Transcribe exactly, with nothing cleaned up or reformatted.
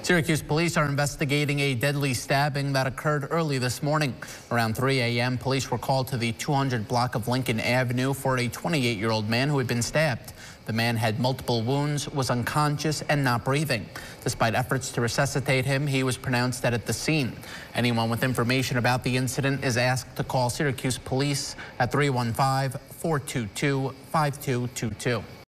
Syracuse police are investigating a deadly stabbing that occurred early this morning. Around three A M, police were called to the two hundred block of Lincoln Avenue for a twenty-eight-year-old man who had been stabbed. The man had multiple wounds, was unconscious, and not breathing. Despite efforts to resuscitate him, he was pronounced dead at the scene. Anyone with information about the incident is asked to call Syracuse police at three one five, four two two, five two two two.